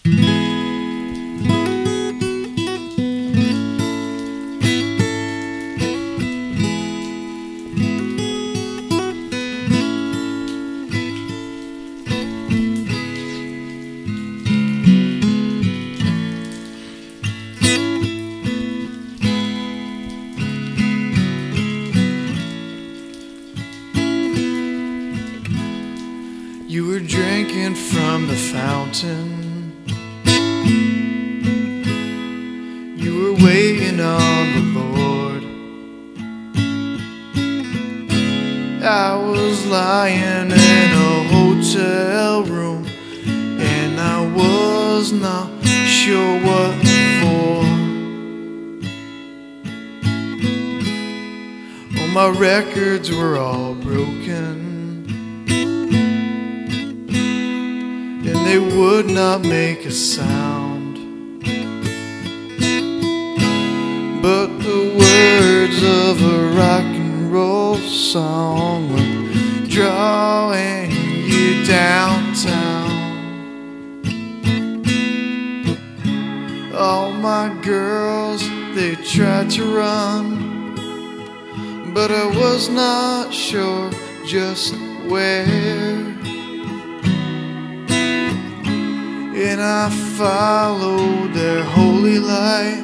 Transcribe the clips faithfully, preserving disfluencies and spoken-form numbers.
You were drinking from the fountain. You were waiting on the Lord. I was lying in a hotel room, and I was not sure what for. Oh, my records were all broken, and they would not make a sound. But the words of a rock and roll song were drawing you downtown. All my girls, they tried to run, but I was not sure just where. And I followed their holy light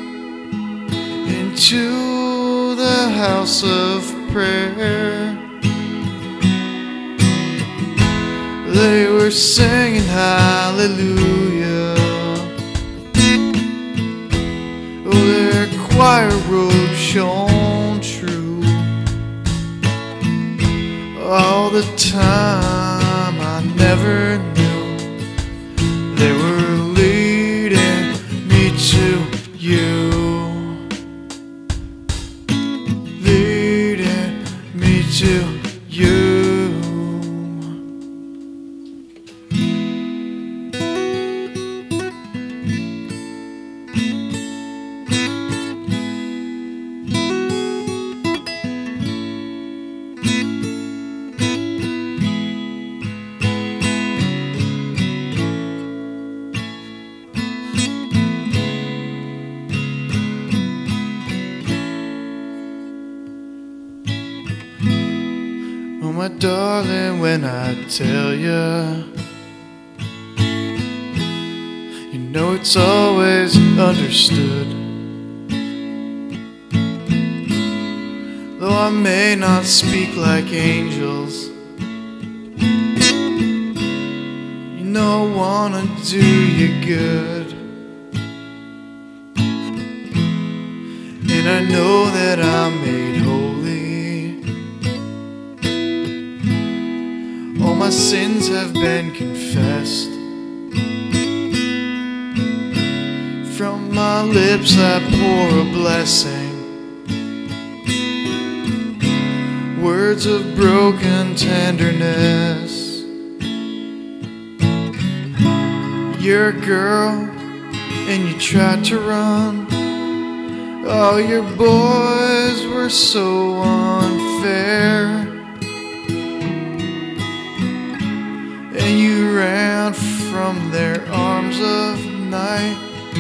into the house of prayer. They were singing hallelujah. Oh, their choir robe shone true. All the time I never knew they were leading me to you, leading me to you. Oh, my darling, when I tell you, you know it's always understood. Though I may not speak like angels, you know I wanna do you good. And I know that I'm made holy. All my sins have been confessed. From my lips I pour a blessing, words of broken tenderness. You're a girl and you tried to run. All your boys were so unfair, and you ran from their arms of night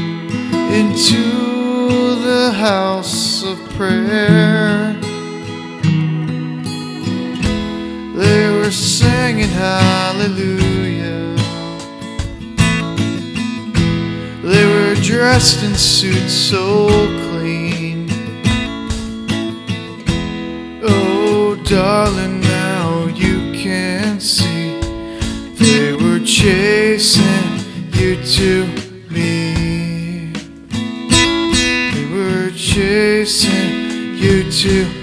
into the house of prayer. They were singing hallelujah. They were dressed in suits so clean. Oh, darling, now you can see they were chasing you to me. They were chasing you to